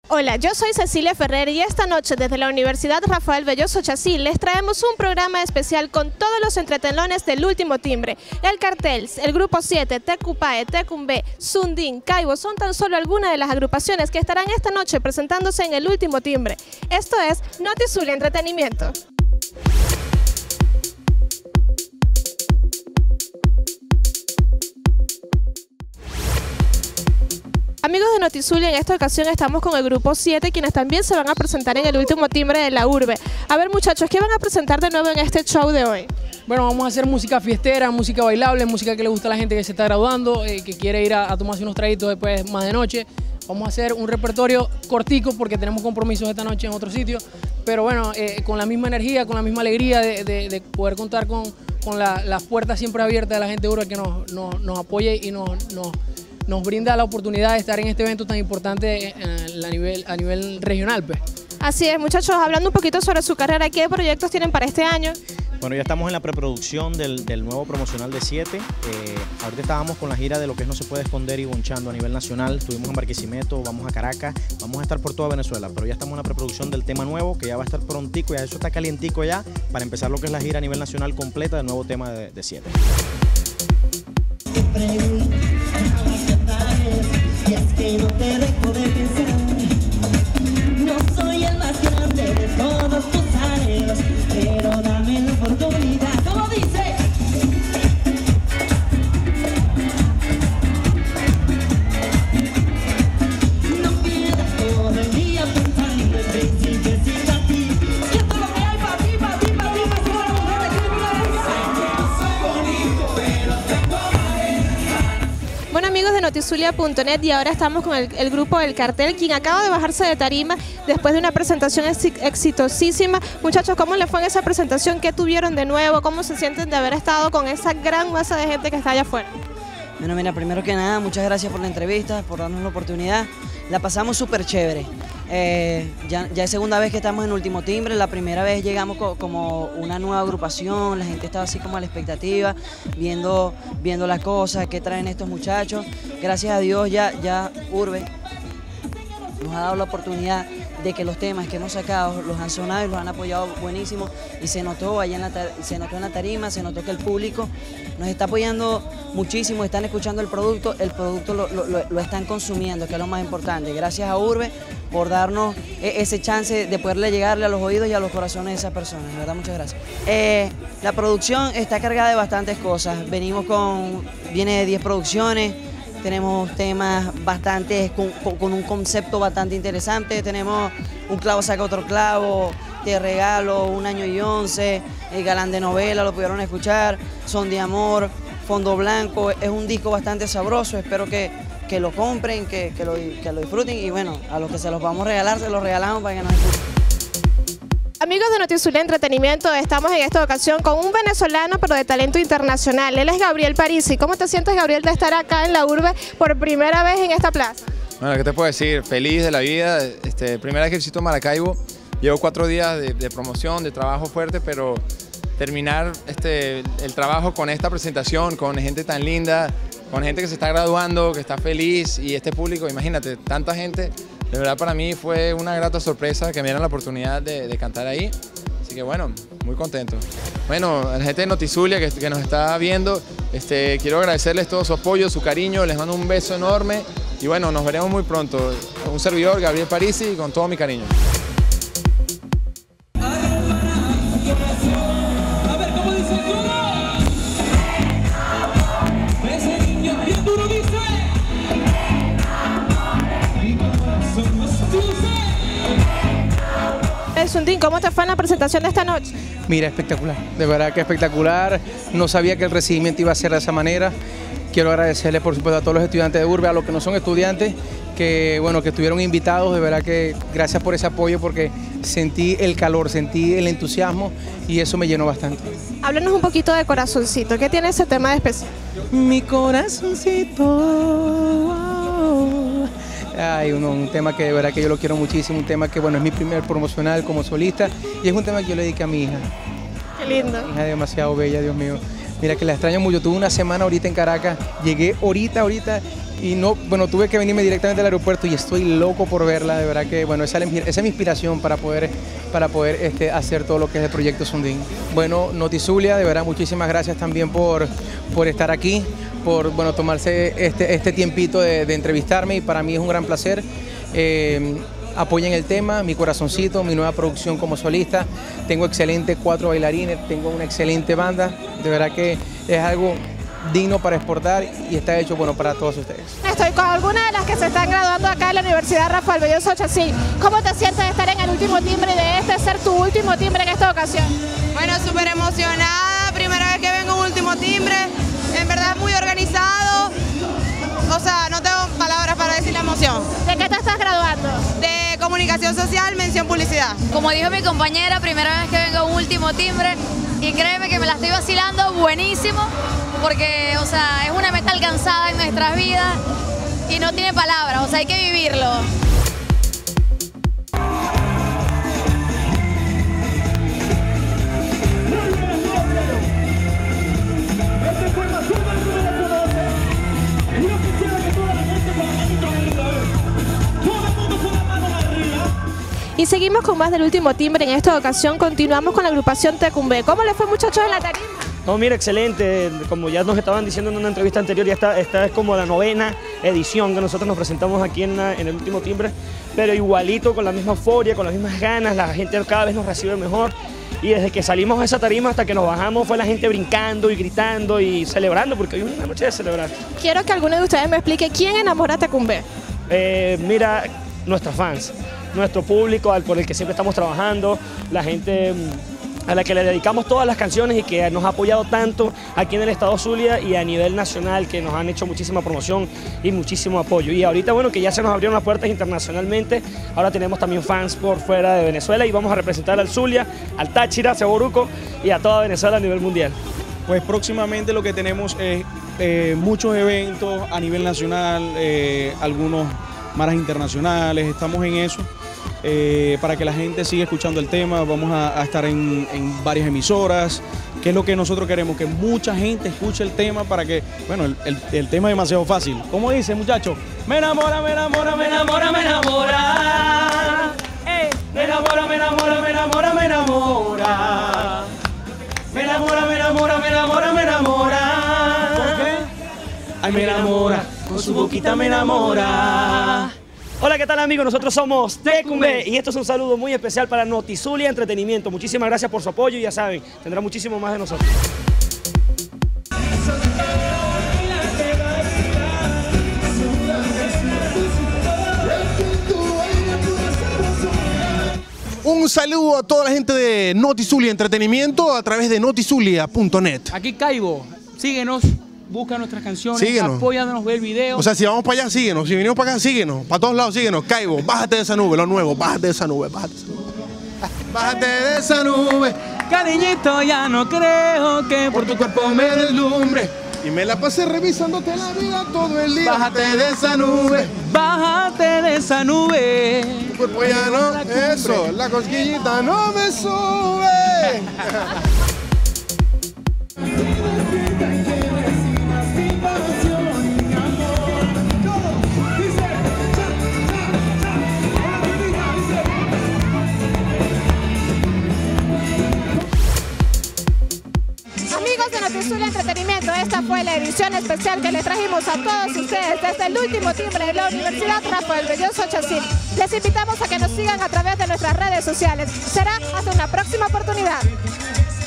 Hola, yo soy Cecilia Ferrer y esta noche desde la Universidad Rafael Belloso Chacín les traemos un programa especial con todos los entretelones del último timbre. El Cartel, el Grupo 7, Tecupae, Tecumbe, Sundin, Caibo son tan solo algunas de las agrupaciones que estarán esta noche presentándose en el último timbre. Esto es Notizulia Entretenimiento. Amigos de Notizulia, en esta ocasión estamos con el Grupo 7, quienes también se van a presentar en el último timbre de la urbe. A ver muchachos, ¿qué van a presentar de nuevo en este show de hoy? Bueno, vamos a hacer música fiestera, música bailable, música que le gusta a la gente que se está graduando, que quiere ir a tomarse unos traguitos después más de noche. Vamos a hacer un repertorio cortico porque tenemos compromisos esta noche en otro sitio, pero bueno, con la misma energía, con la misma alegría de poder contar con las puertas siempre abiertas de la gente urbe que nos apoye y nos brinda la oportunidad de estar en este evento tan importante a nivel regional, pues. Así es, muchachos, hablando un poquito sobre su carrera, ¿qué proyectos tienen para este año? Bueno, ya estamos en la preproducción del nuevo promocional de 7. Ahorita estábamos con la gira de lo que es No Se Puede Esconder y Bonchando a nivel nacional. Estuvimos en Barquisimeto, vamos a Caracas, vamos a estar por toda Venezuela, pero ya estamos en la preproducción del tema nuevo, que ya va a estar prontico, ya eso está calientico ya, para empezar lo que es la gira a nivel nacional completa del nuevo tema de 7. Y es que no te dejo de pensar. No soy el más grande de todos tus años, pero dame la oportunidad. ¿Cómo dice? No pierdas todo el día pensando en príncipes y para ti. Y esto es lo que hay para ti, para ti, para ti, para ti, para ti, para ti, para ti. Bueno, amigos de Notizulia.net, y ahora estamos con el grupo El Cartel, quien acaba de bajarse de tarima después de una presentación exitosísima. Muchachos, ¿cómo les fue en esa presentación? ¿Qué tuvieron de nuevo? ¿Cómo se sienten de haber estado con esa gran masa de gente que está allá afuera? Bueno, mira, primero que nada, muchas gracias por la entrevista, por darnos la oportunidad. La pasamos súper chévere. Ya es segunda vez que estamos en Último Timbre. La primera vez llegamos como una nueva agrupación, la gente estaba así como a la expectativa, viendo las cosas, qué traen estos muchachos. Gracias a Dios ya Urbe nos ha dado la oportunidad de que los temas que hemos sacado los han sonado y los han apoyado buenísimo, y se notó allá en la tarima, se notó que el público nos está apoyando muchísimo, están escuchando el producto lo están consumiendo, que es lo más importante. Gracias a Urbe por darnos ese chance de poderle llegarle a los oídos y a los corazones de esas personas, de verdad, muchas gracias. La producción está cargada de bastantes cosas, viene de 10 producciones, tenemos temas bastante con un concepto bastante interesante. Tenemos Un clavo saca otro clavo, Te regalo, Un año y 11, El galán de novela, lo pudieron escuchar, Son de amor, Fondo blanco. Es un disco bastante sabroso, espero que lo compren, que lo disfruten, y bueno, a los que se los vamos a regalar, se los regalamos para que nos escuchen. Amigos de Notizulia Entretenimiento, estamos en esta ocasión con un venezolano pero de talento internacional. Él es Gabriel Parisi. ¿Cómo te sientes, Gabriel, de estar acá en la urbe por primera vez en esta plaza? Bueno, ¿qué te puedo decir? Feliz de la vida. Primera vez que visito Maracaibo. Llevo 4 días de promoción, de trabajo fuerte, pero terminar el trabajo con esta presentación, con gente tan linda, con gente que se está graduando, que está feliz, y este público, imagínate, tanta gente. De verdad, para mí fue una grata sorpresa que me dieran la oportunidad de cantar ahí. Así que bueno, muy contento. Bueno, a la gente de Notizulia que nos está viendo, quiero agradecerles todo su apoyo, su cariño, les mando un beso enorme y bueno, nos veremos muy pronto. Un servidor, Gabriel Parisi, con todo mi cariño. A ver cómo dice el coro. Ese niño bien duro dice. Mi corazón es dulce. Sundin, ¿cómo te fue en la presentación de esta noche? Mira, espectacular, de verdad que espectacular. No sabía que el recibimiento iba a ser de esa manera. Quiero agradecerle, por supuesto, a todos los estudiantes de Urbe, a los que no son estudiantes, que estuvieron invitados. De verdad que gracias por ese apoyo, porque sentí el calor, sentí el entusiasmo y eso me llenó bastante. Háblanos un poquito de Corazoncito. ¿Qué tiene ese tema de especial? Mi corazoncito. Hay un tema que de verdad que yo lo quiero muchísimo, un tema que es mi primer promocional como solista, y es un tema que yo le dediqué a mi hija. Qué lindo. Mi hija es demasiado bella, Dios mío. Mira que la extraño mucho, tuve una semana ahorita en Caracas, llegué ahorita y no, bueno, tuve que venirme directamente al aeropuerto y estoy loco por verla, de verdad que, bueno, esa es mi inspiración para poder hacer todo lo que es el proyecto Sundin. Bueno, Notizulia, de verdad, muchísimas gracias también por estar aquí, por, bueno, tomarse este tiempito de entrevistarme, y para mí es un gran placer. Apoyen el tema, Mi Corazoncito, mi nueva producción como solista. Tengo excelentes 4 bailarines, tengo una excelente banda, de verdad que es algo digno para exportar y está hecho, bueno, para todos ustedes. Estoy con algunas de las que se están graduando acá en la Universidad Rafael Belloso Chacín. ¿Cómo te sientes de estar en el último timbre y de este ser tu último timbre en esta ocasión? Bueno, súper emocionada, primera vez que vengo en último timbre, en verdad muy organizado, o sea, no tengo palabras para decir la emoción. ¿De qué te estás graduando? De Comunicación Social, Mención Publicidad. Como dijo mi compañera, primera vez que vengo en último timbre y créeme que me la estoy vacilando buenísimo porque, o sea, es una meta alcanzada en nuestras vidas y no tiene palabras, o sea, hay que vivirlo. Y seguimos con más del último timbre. En esta ocasión continuamos con la agrupación Tecumbe. ¿Cómo les fue, muchachos, en la tarima? No, mira, excelente. Como ya nos estaban diciendo en una entrevista anterior, ya esta es como la 9ª edición que nosotros nos presentamos aquí en el último timbre, pero igualito, con la misma euforia, con las mismas ganas, la gente cada vez nos recibe mejor. Y desde que salimos de esa tarima hasta que nos bajamos fue la gente brincando y gritando y celebrando, porque hoy es una noche de celebrar. Quiero que alguno de ustedes me explique quién enamora a Tecumbe. Mira, nuestros fans, nuestro público por el que siempre estamos trabajando, la gente a la que le dedicamos todas las canciones y que nos ha apoyado tanto aquí en el estado Zulia y a nivel nacional, que nos han hecho muchísima promoción y muchísimo apoyo. Y ahorita, bueno, que ya se nos abrieron las puertas internacionalmente, ahora tenemos también fans por fuera de Venezuela y vamos a representar al Zulia, al Táchira, a Ceboruco y a toda Venezuela a nivel mundial. Pues próximamente lo que tenemos es muchos eventos a nivel nacional, algunos maras internacionales, estamos en eso. Para que la gente siga escuchando el tema, vamos a estar en varias emisoras, que es lo que nosotros queremos, que mucha gente escuche el tema para que, bueno, el tema es demasiado fácil. ¿Cómo dice, muchachos? Me enamora, me enamora, me enamora, me enamora. Me enamora, me enamora, me enamora, me enamora. Me enamora, me enamora, me enamora, me enamora. ¿Por qué? Ay, me enamora, con su boquita me enamora. Hola, ¿qué tal, amigos? Nosotros somos Tecumbe y esto es un saludo muy especial para Notizulia Entretenimiento. Muchísimas gracias por su apoyo y ya saben, tendrá muchísimo más de nosotros. Un saludo a toda la gente de Notizulia Entretenimiento a través de notizulia.net. Aquí Caibo, síguenos. Busca nuestras canciones, síguenos. Apóyanos, ve el video. O sea, si vamos para allá, síguenos. Si venimos para acá, síguenos. Para todos lados, síguenos. Caibo, bájate de esa nube, lo nuevo. Bájate de esa nube, bájate de esa nube. Bájate de esa nube. Cariñito, ya no creo que por tu cuerpo me deslumbre. Y me la pasé revisándote la vida todo el día. Bájate de esa nube. Bájate de esa nube. Tu cuerpo ya no. Eso, la cosquillita no me sube. Amigos de Notizulia Entretenimiento, esta fue la edición especial que les trajimos a todos ustedes desde el último timbre de la Universidad Rafael Belloso Chacín. Les invitamos a que nos sigan a través de nuestras redes sociales. Será hasta una próxima oportunidad.